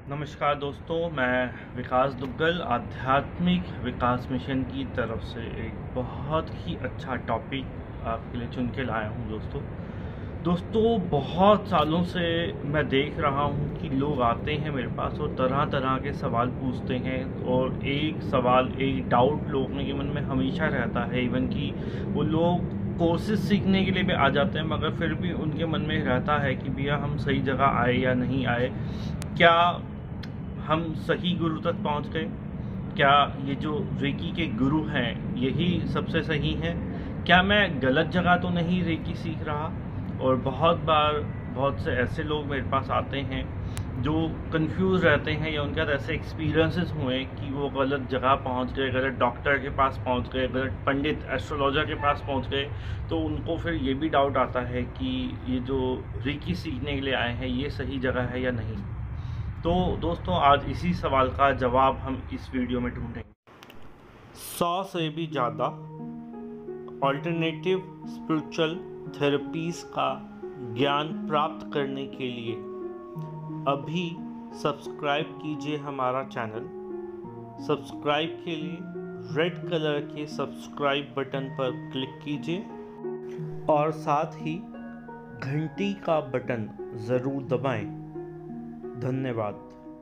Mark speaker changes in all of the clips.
Speaker 1: नमस्कार दोस्तों, मैं विकास दुग्गल आध्यात्मिक विकास मिशन की तरफ से एक बहुत ही अच्छा टॉपिक आपके लिए चुन के लाया हूँ। दोस्तों बहुत सालों से मैं देख रहा हूँ कि लोग आते हैं मेरे पास और तरह तरह के सवाल पूछते हैं, और एक सवाल, एक डाउट लोगों के मन में हमेशा रहता है। इवन कि वो लोग कोर्सेज सीखने के लिए भी आ जाते हैं, मगर फिर भी उनके मन में रहता है कि भैया हम सही जगह आए या नहीं आए, क्या हम सही गुरु तक पहुंच गए, क्या ये जो रेकी के गुरु हैं यही सबसे सही हैं, क्या मैं गलत जगह तो नहीं रेकी सीख रहा। और बहुत बार बहुत से ऐसे लोग मेरे पास आते हैं जो कंफ्यूज रहते हैं, या उनके साथ ऐसे एक्सपीरियंसेस हुए कि वो गलत जगह पहुंच गए, गलत डॉक्टर के पास पहुंच गए, गलत पंडित एस्ट्रोलॉजर के पास पहुंच गए। तो उनको फिर ये भी डाउट आता है कि ये जो रेकी सीखने के लिए आए हैं ये सही जगह है या नहीं। तो दोस्तों आज इसी सवाल का जवाब हम इस वीडियो में ढूंढेंगे। 100 से भी ज़्यादा ऑल्टरनेटिव स्पिरिचुअल थेरेपीज़ का ज्ञान प्राप्त करने के लिए अभी सब्सक्राइब कीजिए हमारा चैनल। सब्सक्राइब के लिए रेड कलर के सब्सक्राइब बटन पर क्लिक कीजिए और साथ ही घंटी का बटन ज़रूर दबाएं। धन्यवाद।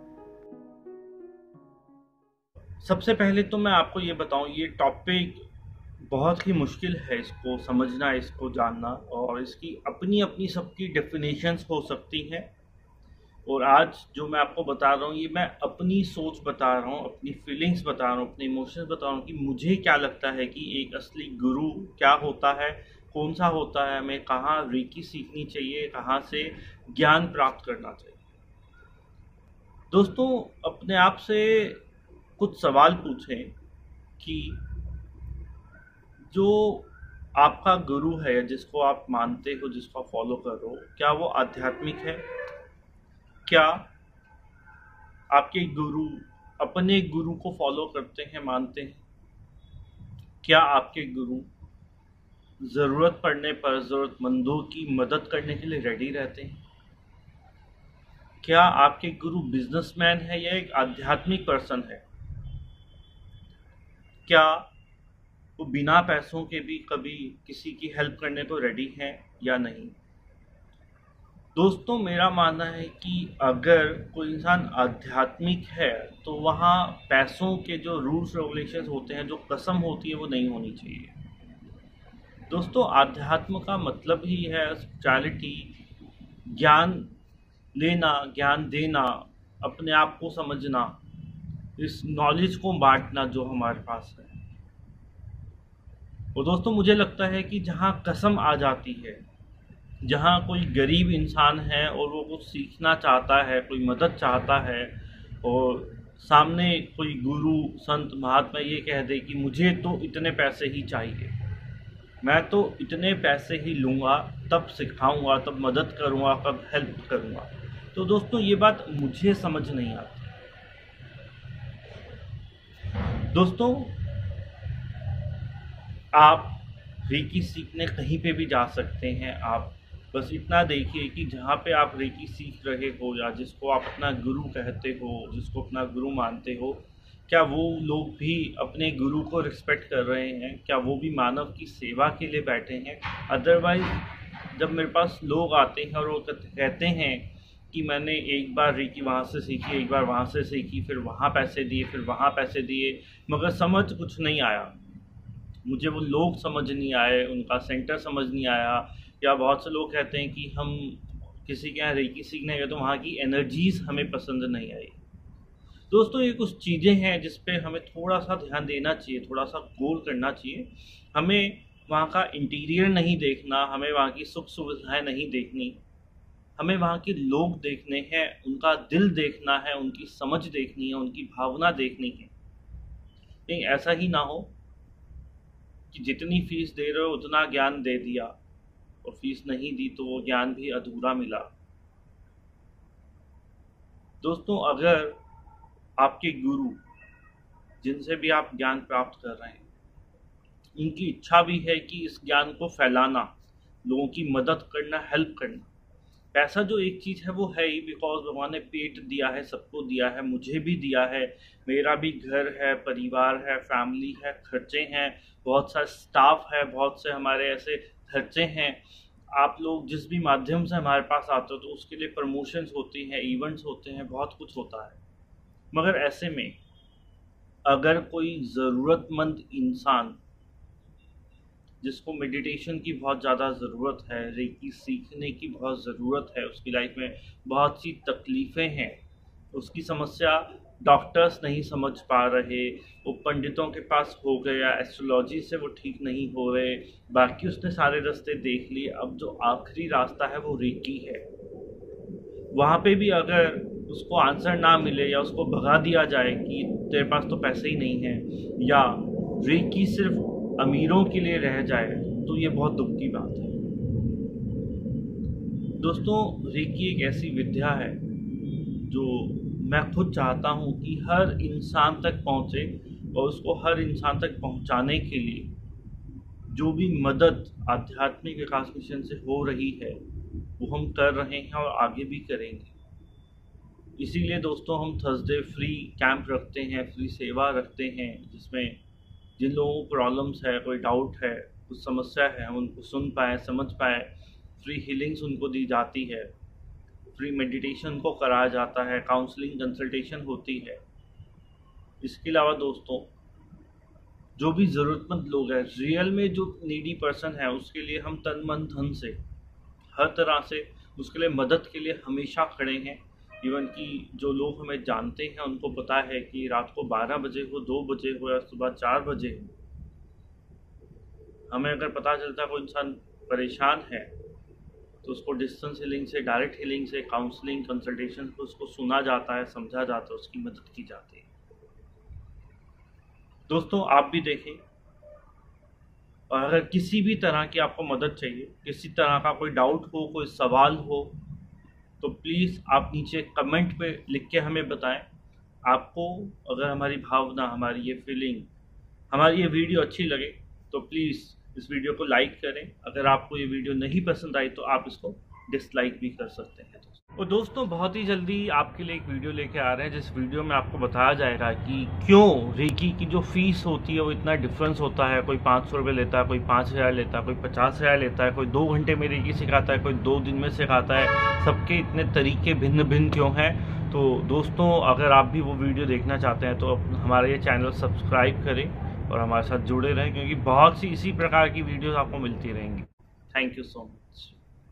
Speaker 1: सबसे पहले तो मैं आपको ये बताऊं, ये टॉपिक बहुत ही मुश्किल है इसको समझना, इसको जानना, और इसकी अपनी अपनी सबकी डेफिनेशंस हो सकती हैं। और आज जो मैं आपको बता रहा हूँ ये मैं अपनी सोच बता रहा हूँ, अपनी फीलिंग्स बता रहा हूँ, अपने इमोशंस बता रहा हूँ कि मुझे क्या लगता है कि एक असली गुरु क्या होता है, कौन सा होता है, हमें कहाँ रेकी सीखनी चाहिए, कहाँ से ज्ञान प्राप्त करना चाहिए। दोस्तों अपने आप से कुछ सवाल पूछें कि जो आपका गुरु है, जिसको आप मानते हो, जिसको आप फॉलो कर रहे हो, क्या वो आध्यात्मिक है? क्या आपके गुरु अपने गुरु को फॉलो करते हैं, मानते हैं? क्या आपके गुरु ज़रूरत पड़ने पर ज़रूरतमंदों की मदद करने के लिए रेडी रहते हैं? क्या आपके गुरु बिजनेसमैन है या एक आध्यात्मिक पर्सन है? क्या वो बिना पैसों के भी कभी किसी की हेल्प करने को रेडी हैं या नहीं? दोस्तों मेरा मानना है कि अगर कोई इंसान आध्यात्मिक है तो वहाँ पैसों के जो रूल्स रेगुलेशंस होते हैं, जो कसम होती है, वो नहीं होनी चाहिए। दोस्तों आध्यात्म का मतलब ही है स्पिरिचुअलिटी, ज्ञान लेना, ज्ञान देना, अपने आप को समझना, इस नॉलेज को बांटना जो हमारे पास है। और दोस्तों मुझे लगता है कि जहाँ कसम आ जाती है, जहाँ कोई गरीब इंसान है और वो कुछ सीखना चाहता है, कोई मदद चाहता है, और सामने कोई गुरु संत महात्मा ये कह दे कि मुझे तो इतने पैसे ही चाहिए, मैं तो इतने पैसे ही लूँगा, तब सिखाऊंगा, तब मदद करूँगा, तब हेल्प करूँगा, तो दोस्तों ये बात मुझे समझ नहीं आती। दोस्तों आप रेकी सीखने कहीं पे भी जा सकते हैं। आप बस इतना देखिए कि जहाँ पे आप रेकी सीख रहे हो, या जिसको आप अपना गुरु कहते हो, जिसको अपना गुरु मानते हो, क्या वो लोग भी अपने गुरु को रिस्पेक्ट कर रहे हैं? क्या वो भी मानव की सेवा के लिए बैठे हैं? अदरवाइज जब मेरे पास लोग आते हैं और वो कहते हैं कि मैंने एक बार रेकी वहाँ से सीखी, एक बार वहाँ से सीखी, फिर वहाँ पैसे दिए, फिर वहाँ पैसे दिए, मगर समझ कुछ नहीं आया, मुझे वो लोग समझ नहीं आए, उनका सेंटर समझ नहीं आया। या बहुत से लोग कहते हैं कि हम किसी के यहाँ रेकी सीखने गए तो वहाँ की एनर्जीज़ हमें पसंद नहीं आई। दोस्तों ये कुछ चीज़ें हैं जिस पे हमें थोड़ा सा ध्यान देना चाहिए, थोड़ा सा गौर करना चाहिए। हमें वहाँ का इंटीरियर नहीं देखना, हमें वहाँ की सुख सुविधाएं नहीं देखनी, हमें वहाँ के लोग देखने हैं, उनका दिल देखना है, उनकी समझ देखनी है, उनकी भावना देखनी है। कहीं ऐसा ही ना हो कि जितनी फीस दे रहे हो उतना ज्ञान दे दिया, और फीस नहीं दी तो वो ज्ञान भी अधूरा मिला। दोस्तों अगर आपके गुरु, जिनसे भी आप ज्ञान प्राप्त कर रहे हैं, उनकी इच्छा भी है कि इस ज्ञान को फैलाना, लोगों की मदद करना, हेल्प करना, पैसा जो एक चीज़ है वो है ही, बिकॉज भगवान ने पेट दिया है, सबको दिया है, मुझे भी दिया है, मेरा भी घर है, परिवार है, फैमिली है, खर्चे हैं, बहुत सा स्टाफ है, बहुत से हमारे ऐसे खर्चे हैं। आप लोग जिस भी माध्यम से हमारे पास आते हो तो उसके लिए प्रमोशंस होती हैं, इवेंट्स होते हैं, बहुत कुछ होता है। मगर ऐसे में अगर कोई ज़रूरतमंद इंसान जिसको मेडिटेशन की बहुत ज़्यादा ज़रूरत है, रेकी सीखने की बहुत ज़रूरत है, उसकी लाइफ में बहुत सी तकलीफ़ें हैं, उसकी समस्या डॉक्टर्स नहीं समझ पा रहे, वो पंडितों के पास हो गया, एस्ट्रोलॉजी से वो ठीक नहीं हो रहे, बाकी उसने सारे रास्ते देख लिए, अब जो आखिरी रास्ता है वो रेकी है। वहाँ पे भी अगर उसको आंसर ना मिले या उसको भगा दिया जाए कि तेरे पास तो पैसे ही नहीं है, या रेकी सिर्फ अमीरों के लिए रह जाए, तो ये बहुत दुख की बात है। दोस्तों, रेकी एक ऐसी विद्या है जो मैं खुद चाहता हूँ कि हर इंसान तक पहुँचे, और उसको हर इंसान तक पहुँचाने के लिए जो भी मदद आध्यात्मिक विकास मिशन से हो रही है वो हम कर रहे हैं और आगे भी करेंगे। इसीलिए दोस्तों हम थर्सडे फ्री कैंप रखते हैं, फ्री सेवा रखते हैं, जिसमें जिन लोगों को प्रॉब्लम्स है, कोई डाउट है, कुछ समस्या है, हम उनको सुन पाएँ, समझ पाएँ, फ्री हीलिंग्स उनको दी जाती है, फ्री मेडिटेशन को कराया जाता है, काउंसलिंग कंसल्टेशन होती है। इसके अलावा दोस्तों जो भी ज़रूरतमंद लोग हैं, रियल में जो नीडी पर्सन है, उसके लिए हम तन मन धन से हर तरह से उसके लिए मदद के लिए हमेशा खड़े हैं। इवन कि जो लोग हमें जानते हैं उनको पता है कि रात को 12 बजे हो, 2 बजे हो या सुबह 4 बजे हो, हमें अगर पता चलता है कोई इंसान परेशान है तो उसको डिस्टेंस हीलिंग से, डायरेक्ट हीलिंग से, काउंसलिंग कंसल्टेशन से उसको सुना जाता है, समझा जाता है, उसकी मदद की जाती है। दोस्तों आप भी देखें, और अगर किसी भी तरह की आपको मदद चाहिए, किसी तरह का कोई डाउट हो, कोई सवाल हो, तो प्लीज़ आप नीचे कमेंट पे लिख के हमें बताएं। आपको अगर हमारी भावना, हमारी ये फीलिंग, हमारी ये वीडियो अच्छी लगे तो प्लीज़ इस वीडियो को लाइक करें। अगर आपको ये वीडियो नहीं पसंद आई तो आप इसको डिसलाइक भी कर सकते हैं। और दोस्तों बहुत ही जल्दी आपके लिए एक वीडियो लेके आ रहे हैं, जिस वीडियो में आपको बताया जाएगा कि क्यों रेकी की जो फीस होती है वो इतना डिफरेंस होता है। कोई 500 रुपये लेता है, कोई 5000 लेता है, कोई 50,000 लेता है, कोई 2 घंटे में रेकी सिखाता है, कोई 2 दिन में सिखाता है। सबके इतने तरीके भिन्न भिन्न क्यों हैं? तो दोस्तों अगर आप भी वो वीडियो देखना चाहते हैं तो हमारा ये चैनल सब्सक्राइब करें और हमारे साथ जुड़े रहें, क्योंकि बहुत सी इसी प्रकार की वीडियोज़ आपको मिलती रहेंगी। Thank you so much.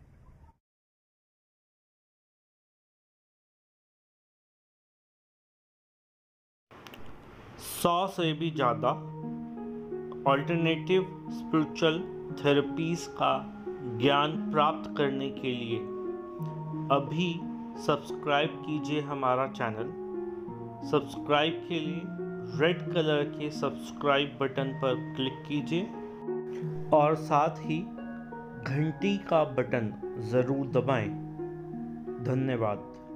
Speaker 1: 100 से भी ज़्यादा ऑल्टरनेटिव स्पिरिचुअल थेरेपीज़ का ज्ञान प्राप्त करने के लिए अभी सब्सक्राइब कीजिए हमारा चैनल। सब्सक्राइब के लिए रेड कलर के सब्सक्राइब बटन पर क्लिक कीजिए और साथ ही घंटी का बटन ज़रूर दबाएं। धन्यवाद।